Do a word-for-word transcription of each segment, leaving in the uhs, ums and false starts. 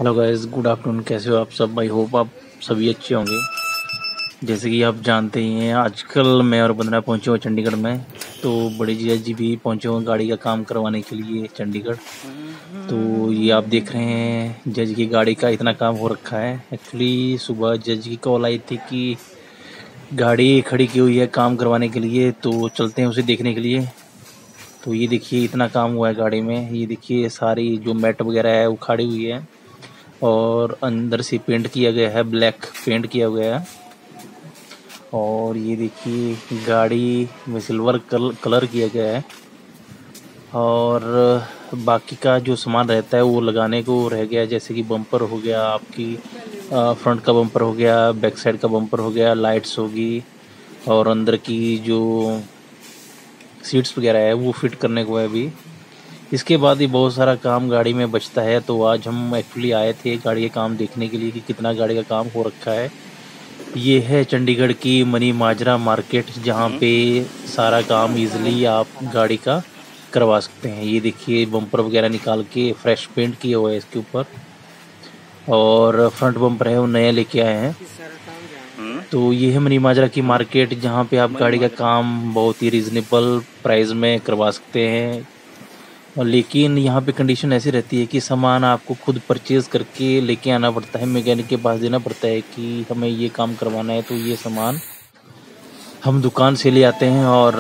Hello guys, good afternoon. कैसे हो आप सब? आई होप आप सभी अच्छे होंगे। जैसे कि आप जानते ही हैं, आजकल मैं और बंदना पहुंचे हुए चंडीगढ़ में। तो बड़े जीजा जी भी पहुंचे हुए गाड़ी का काम करवाने के लिए चंडीगढ़। तो ये आप देख रहे हैं, जज की गाड़ी का इतना काम हो रखा है। एक्चुअली सुबह जज की कॉल आई थी कि गाड़ी खड़ी की हुई है काम करवाने के लिए, तो चलते हैं उसे देखने के लिए। तो ये देखिए इतना काम हुआ है गाड़ी में। ये देखिए सारी जो मैट वगैरह है वो खड़ी हुई है और अंदर से पेंट किया गया है, ब्लैक पेंट किया गया है। और ये देखिए गाड़ी में सिल्वर कल, कलर किया गया है। और बाकी का जो सामान रहता है वो लगाने को रह गया, जैसे कि बम्पर हो गया, आपकी फ्रंट का बम्पर हो गया, बैक साइड का बम्पर हो गया, लाइट्स होगी, और अंदर की जो सीट्स वगैरह है वो फिट करने को है अभी। इसके बाद ही बहुत सारा काम गाड़ी में बचता है। तो आज हम एक्चुअली आए थे गाड़ी का काम देखने के लिए कि कितना गाड़ी का काम हो रखा है। ये है चंडीगढ़ की मनी माजरा मार्केट, जहाँ पे सारा काम इजीली आप गाड़ी का करवा सकते हैं। ये देखिए बम्पर वगैरह निकाल के फ्रेश पेंट किया हुआ है इसके ऊपर, और फ्रंट बम्पर है वो नया लेके आए हैं। तो ये है मनी माजरा की मार्केट, जहाँ पे आप गाड़ी का काम बहुत ही रिजनेबल प्राइस में करवा सकते हैं। और लेकिन यहाँ पे कंडीशन ऐसी रहती है कि सामान आपको खुद परचेज़ करके लेके आना पड़ता है, मैकेनिक के पास देना पड़ता है कि हमें ये काम करवाना है। तो ये सामान हम दुकान से ले आते हैं और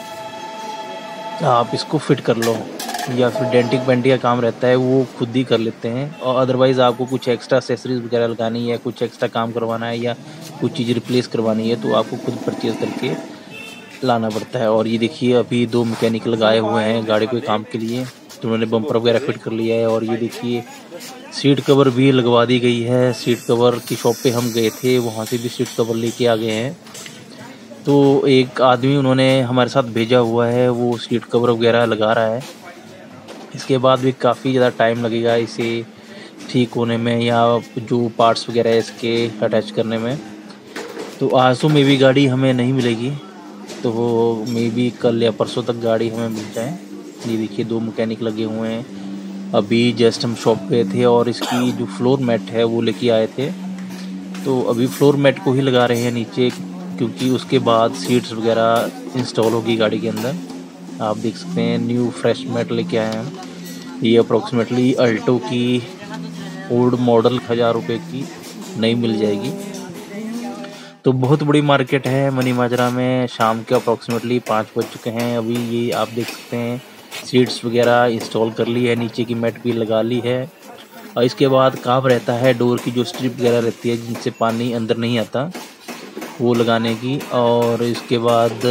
आप इसको फिट कर लो, या फिर डेंटिंग पेंटिंग का काम रहता है वो खुद ही कर लेते हैं। और अदरवाइज़ आपको कुछ एक्स्ट्रा एक्सेसरीज वगैरह लगानी है, कुछ एक्स्ट्रा काम करवाना है या कुछ चीज़ रिप्लेस करवानी है, तो आपको खुद परचेज़ करके लाना पड़ता है। और ये देखिए अभी दो मैकेनिक लगाए हुए हैं गाड़ी के काम के लिए, तो उन्होंने बम्पर वगैरह फिट कर लिया है। और ये देखिए सीट कवर भी लगवा दी गई है। सीट कवर की शॉप पे हम गए थे, वहाँ से भी सीट कवर लेके आ गए हैं। तो एक आदमी उन्होंने हमारे साथ भेजा हुआ है, वो सीट कवर वगैरह लगा रहा है। इसके बाद भी काफ़ी ज़्यादा टाइम लगेगा इसे ठीक होने में, या जो पार्ट्स वगैरह है इसके अटैच करने में। तो आंसू में भी गाड़ी हमें नहीं मिलेगी, तो वो मे बी कल या परसों तक गाड़ी हमें मिल जाए। ये देखिए दो मैकेनिक लगे हुए हैं। अभी जस्ट हम शॉप पे थे और इसकी जो फ्लोर मैट है वो लेके आए थे। तो अभी फ्लोर मैट को ही लगा रहे हैं नीचे, क्योंकि उसके बाद सीट्स वगैरह इंस्टॉल होगी गाड़ी के अंदर। आप देख सकते हैं न्यू फ्रेश मैट लेके आए हैं हम। ये अप्रोक्सीमेटली अल्टो की ओल्ड मॉडल हज़ार रुपये की नई मिल जाएगी। तो बहुत बड़ी मार्केट है मनी माजरा में। शाम के अप्रॉक्सीमेटली पाँच बज चुके हैं अभी। ये आप देख सकते हैं सीट्स वगैरह इंस्टॉल कर ली है, नीचे की मैट भी लगा ली है। और इसके बाद काम रहता है डोर की जो स्ट्रिप वगैरह रहती है जिनसे पानी अंदर नहीं आता, वो लगाने की। और इसके बाद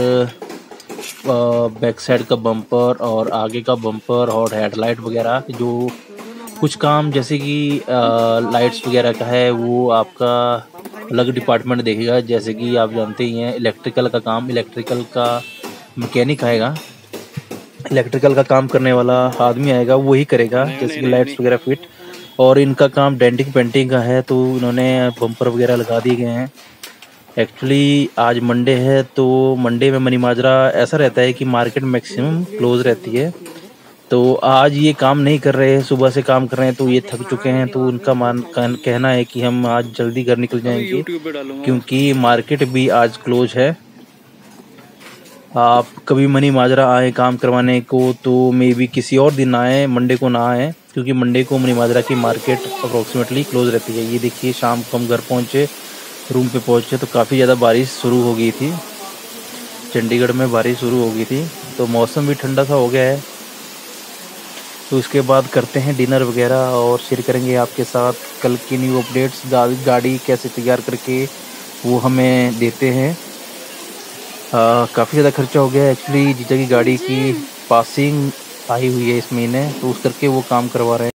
बैक साइड का बम्पर और आगे का बम्पर और हेडलाइट वगैरह, जो कुछ काम जैसे कि लाइट्स वगैरह का है वो आपका अलग डिपार्टमेंट देखेगा। जैसे कि आप जानते ही हैं इलेक्ट्रिकल का काम इलेक्ट्रिकल का मैकेनिक आएगा, इलेक्ट्रिकल का काम करने वाला आदमी आएगा, वही करेगा, जैसे कि लाइट्स वगैरह फिट। और इनका काम डेंटिंग पेंटिंग का है, तो इन्होंने बम्पर वगैरह लगा दिए गए हैं। एक्चुअली आज मंडे है, तो मंडे में मनी माजरा ऐसा रहता है कि मार्केट मैक्सिमम क्लोज रहती है। तो आज ये काम नहीं कर रहे हैं, सुबह से काम कर रहे हैं, तो ये थक चुके हैं। तो उनका मान कहना है कि हम आज जल्दी घर निकल जाएंगे, क्योंकि मार्केट भी आज क्लोज है। आप कभी मनी माजरा आए काम करवाने को तो मे बी किसी और दिन आए, मंडे को ना आए, क्योंकि मंडे को मनी माजरा की मार्केट अप्रोक्सीमेटली क्लोज रहती है। ये देखिए शाम को हम घर पहुँचे, रूम पे पहुँचे तो काफ़ी ज़्यादा बारिश शुरू हो गई थी। चंडीगढ़ में बारिश शुरू हो गई थी, तो मौसम भी ठंडा सा हो गया है। तो इसके बाद करते हैं डिनर वगैरह और शेयर करेंगे आपके साथ कल की न्यू अपडेट्स। गाड़ी कैसे तैयार करके वो हमें देते हैं। काफ़ी ज़्यादा खर्चा हो गया है। एक्चुअली जीजा की गाड़ी की पासिंग आई हुई है इस महीने, तो उस करके वो काम करवा रहे हैं।